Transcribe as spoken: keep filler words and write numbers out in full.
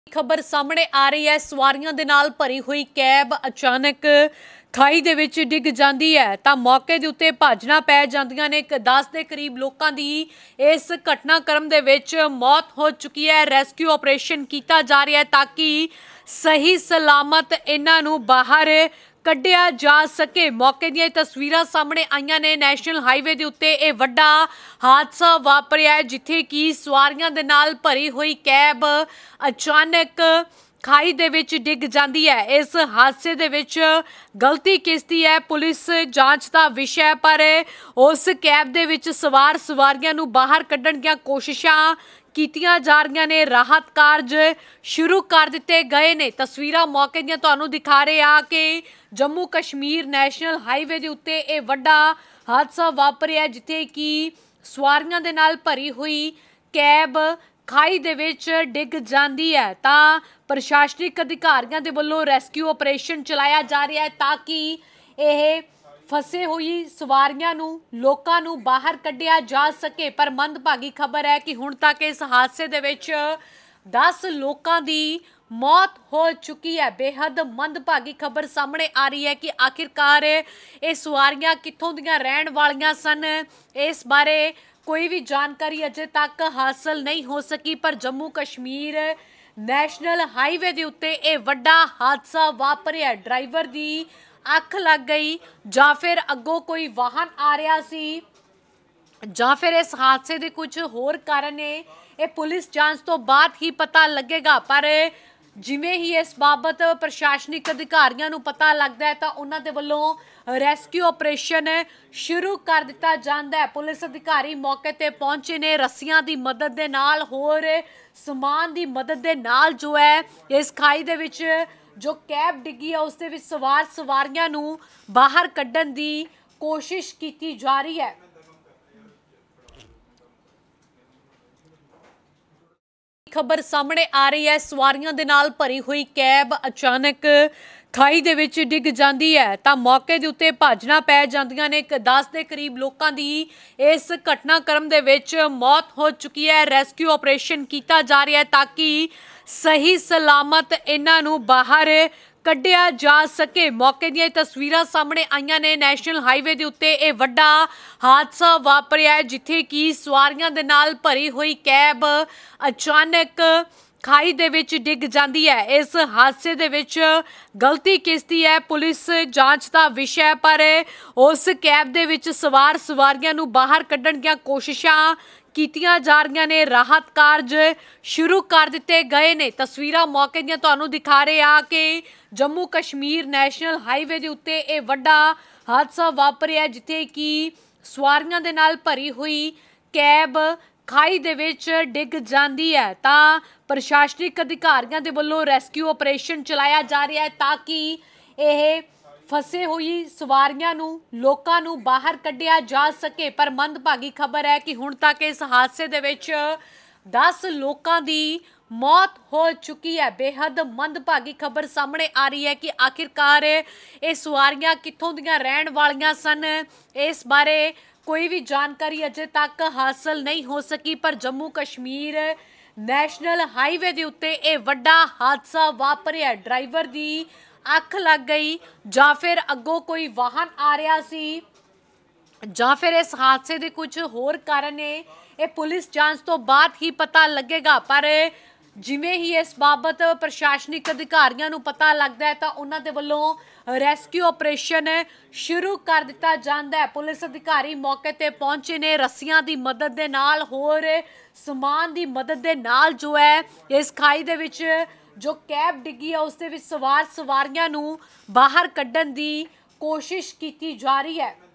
खबर सामने आ रही है। सवारियां दे नाल भरी हुई कैब अचानक खाई दे विच डिग जाती है तो मौके के उत्ते भजना पै जांदियां ने। दस के करीब लोगों की इस घटनाक्रम दे विच मौत हो चुकी है। रेस्क्यू ऑपरेशन किया जा रहा है ताकि सही सलामत इन्हां नूं बाहर कढ़िया जा सके। मौके दी तस्वीरां सामने आईयां ने। नैशनल हाईवे के उत्ते यह वड्डा हादसा वापरिया है जिथे कि सवारियां दे नाल भरी हुई कैब अचानक खाई दे विच डिग जाती है। इस हादसे दे विच गलती किसदी है पुलिस जांच का विषय, पर उस कैब दे विच सवार सवारियां नूं बाहर कढ़ण दीआं कोशिशां कीतियां जा रही ने। राहत कार्ज शुरू कर दिते गए ने। तस्वीरां मौके दीआं तुहानूं दिखा रहे आ कि जम्मू कश्मीर नैशनल हाईवे के उत्ते यह वड्डा हादसा वापरिया जिथे कि सवारियां दे नाल भरी हुई कैब खाई दे विच डिग जाती है तो प्रशासनिक अधिकारियों के वल्लों रेस्क्यू ऑपरेशन चलाया जा रहा है ताकि यह फसे हुई सवारियां नूं लोकां नूं बाहर कढ़िया जा सके। पर मंदभागी खबर है कि हुण तक इस हादसे दे विच दस लोकां दी मौत हो चुकी है। बेहद मंदभागी खबर सामने आ रही है कि आखिरकार ये सवारियां कित्थों दीयां रहण वालियां सन, इस बारे कोई भी जानकारी अजे तक हासिल नहीं हो सकी। पर जम्मू कश्मीर नैशनल हाईवे के उत्ते यह वड्डा हादसा वापरिया। ड्राइवर दी अख लग गई जां फिर अगों कोई वाहन आ रहा सी जां फिर इस हादसे के कुछ होर कारण ने, यह पुलिस जांच तो बाद ही पता लगेगा। पर जिवें ही इस बाबत प्रशासनिक अधिकारियों नूं पता लगता है तो उन्हां दे वल्लों रेस्क्यू ऑपरेशन शुरू कर दिता जाता है। पुलिस अधिकारी मौके ते पहुंचे ने। रस्सियां दी मदद दे नाल होर समान दी मदद दे नाल जो है इस खाई दे विच जो कैब डिगी है उस दे विच सवार सवारियां नूं बाहर कढ़ण दी कोशिश की जा रही है। खबर सामने आ रही है। सवारियां दे नाल भरी हुई कैब अचानक खाई दे विच डिग जाती है तो मौके के उत्ते भजना पै जांदियां ने। दस के करीब लोगों की इस घटनाक्रम दे विच मौत हो चुकी है। रेस्क्यू ऑपरेशन किया जा रहा है ताकि सही सलामत इन्हां नूं बाहर कढ़िया जा सके। मौके दी तस्वीरां सामने आईयां ने। नैशनल हाईवे के उत्ते यह वड्डा हादसा वापरिया है जिथे कि सवारियां दे नाल भरी हुई कैब अचानक खाई दे विच डिग जाती है। इस हादसे दे विच गलती किसदी है पुलिस जांच का विषय, पर उस कैब दे विच सवार सवारियां नूं बाहर कढ़ण दीआं कोशिशां कीतियां जा रही ने। राहत कार्ज शुरू कर दिते गए ने। तस्वीरां मौके दीआं तुहानूं दिखा रहे आ कि जम्मू कश्मीर नैशनल हाईवे के उत्ते यह वड्डा हादसा वापरिया जिथे कि सवारियां दे नाल भरी हुई कैब खाई दे विच डिग जाती है तो प्रशासनिक अधिकारियों के वल्लों रेस्क्यू ऑपरेशन चलाया जा रहा है ताकि यह फसे हुई सवारियां नूं लोकां नूं बाहर कढ़िया जा सके। पर मंदभागी खबर है कि हुण तक इस हादसे दे विच दस लोकां दी मौत हो चुकी है। बेहद मंदभागी खबर सामने आ रही है कि आखिरकार ये सवारियां कित्थों दीयां रहण वालियां सन, इस बारे कोई भी जानकारी अजे तक हासिल नहीं हो सकी। पर जम्मू कश्मीर नैशनल हाईवे के उत्ते यह वड्डा हादसा वापरिया। ड्राइवर दी अख लग गई जां फिर अगों कोई वाहन आ रहा सी जां फिर इस हादसे के कुछ होर कारण ने, यह पुलिस जांच तो बाद ही पता लगेगा। पर जिवें ही इस बाबत प्रशासनिक अधिकारियों नूं पता लगता है तो उन्हां दे वल्लों रेस्क्यू ऑपरेशन शुरू कर दिता जाता है। पुलिस अधिकारी मौके ते पहुंचे ने। रस्सियां दी मदद दे नाल होर समान दी मदद दे नाल जो है इस खाई दे विच जो कैब डिगी है उस दे विच सवार सवारियां नूं बाहर कढ़ण दी कोशिश की जा रही है।